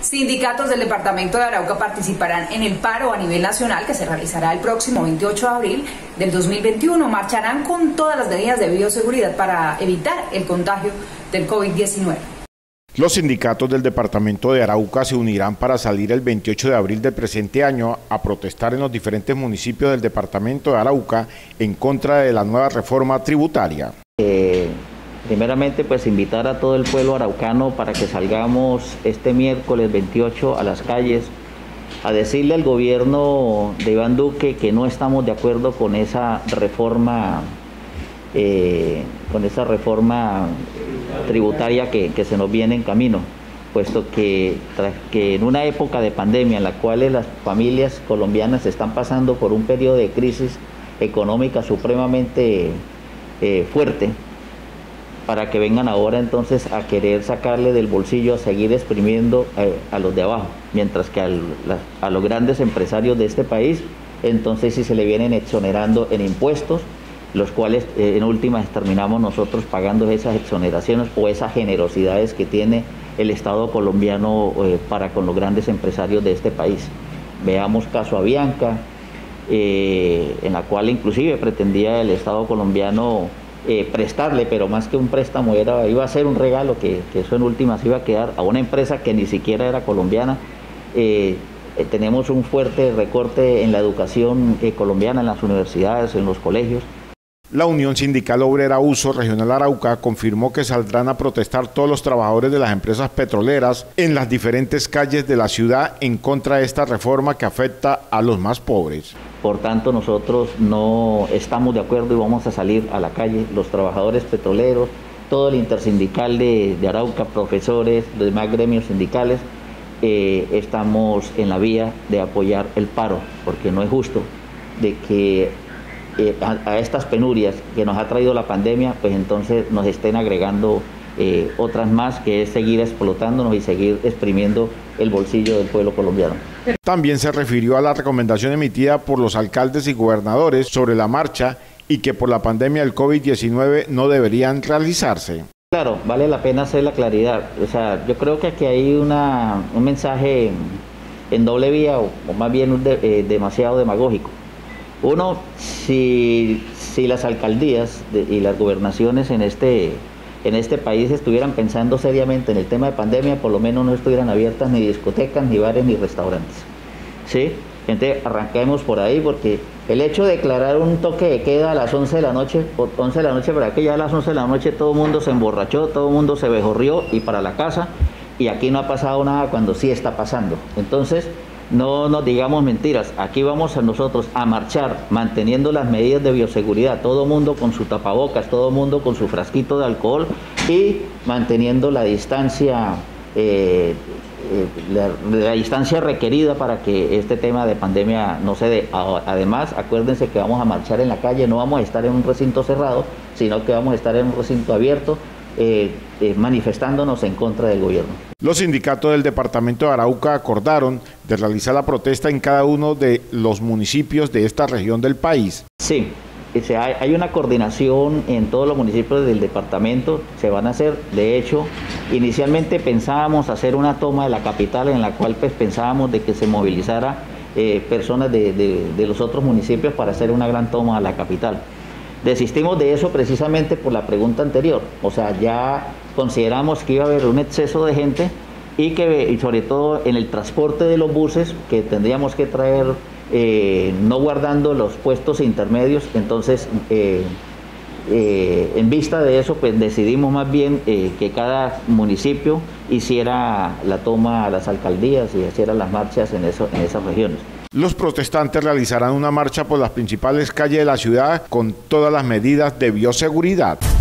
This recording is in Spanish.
Sindicatos del departamento de Arauca participarán en el paro a nivel nacional que se realizará el próximo 28 de abril del 2021. Marcharán con todas las medidas de bioseguridad para evitar el contagio del COVID-19. Los sindicatos del departamento de Arauca se unirán para salir el 28 de abril del presente año a protestar en los diferentes municipios del departamento de Arauca en contra de la nueva reforma tributaria. Primeramente, pues invitar a todo el pueblo araucano para que salgamos este miércoles 28 a las calles a decirle al gobierno de Iván Duque que no estamos de acuerdo con esa reforma tributaria que se nos viene en camino, puesto que en una época de pandemia en la cual las familias colombianas están pasando por un periodo de crisis económica supremamente fuerte, para que vengan ahora entonces a querer sacarle del bolsillo, a seguir exprimiendo a los de abajo, mientras que a los grandes empresarios de este país, entonces sí se le vienen exonerando en impuestos, los cuales en últimas terminamos nosotros pagando esas exoneraciones o esas generosidades que tiene el Estado colombiano para con los grandes empresarios de este país. Veamos caso Avianca, en la cual inclusive pretendía el Estado colombiano prestarle, pero más que un préstamo iba a ser un regalo que eso en últimas iba a quedar a una empresa que ni siquiera era colombiana. Tenemos un fuerte recorte en la educación colombiana, en las universidades, en los colegios. La Unión Sindical Obrera Uso Regional Arauca confirmó que saldrán a protestar todos los trabajadores de las empresas petroleras en las diferentes calles de la ciudad en contra de esta reforma que afecta a los más pobres. Por tanto, nosotros no estamos de acuerdo y vamos a salir a la calle, los trabajadores petroleros, todo el intersindical de Arauca, profesores, los demás gremios sindicales, estamos en la vía de apoyar el paro, porque no es justo de que a estas penurias que nos ha traído la pandemia, pues entonces nos estén agregando otras más, que es seguir explotándonos y seguir exprimiendo el bolsillo del pueblo colombiano. También se refirió a la recomendación emitida por los alcaldes y gobernadores sobre la marcha y que por la pandemia del COVID-19 no deberían realizarse. Claro, vale la pena hacer la claridad. O sea, yo creo que aquí hay un mensaje en doble vía o más bien demasiado demagógico. Uno, si las alcaldías y las gobernaciones en este país estuvieran pensando seriamente en el tema de pandemia, por lo menos no estuvieran abiertas ni discotecas, ni bares, ni restaurantes. ¿Sí? Gente, arranquemos por ahí, porque el hecho de declarar un toque de queda a las 11 de la noche, para que ya a las 11 de la noche todo el mundo se emborrachó, todo el mundo se bejorrió y para la casa, y aquí no ha pasado nada cuando sí está pasando. Entonces, no nos digamos mentiras, aquí vamos nosotros a marchar manteniendo las medidas de bioseguridad, todo el mundo con su tapabocas, todo el mundo con su frasquito de alcohol y manteniendo la distancia, la distancia requerida para que este tema de pandemia no se dé. Además, acuérdense que vamos a marchar en la calle, no vamos a estar en un recinto cerrado, sino que vamos a estar en un recinto abierto, manifestándonos en contra del gobierno. Los sindicatos del departamento de Arauca acordaron de realizar la protesta en cada uno de los municipios de esta región del país. Sí, hay una coordinación en todos los municipios del departamento, se van a hacer. De hecho, inicialmente pensábamos hacer una toma de la capital en la cual pues pensábamos de que se movilizara personas de los otros municipios para hacer una gran toma a la capital. Desistimos de eso precisamente por la pregunta anterior, o sea, ya consideramos que iba a haber un exceso de gente y sobre todo en el transporte de los buses que tendríamos que traer no guardando los puestos intermedios. Entonces en vista de eso pues decidimos más bien que cada municipio hiciera la toma a las alcaldías y hiciera las marchas en esas regiones. Los protestantes realizarán una marcha por las principales calles de la ciudad con todas las medidas de bioseguridad.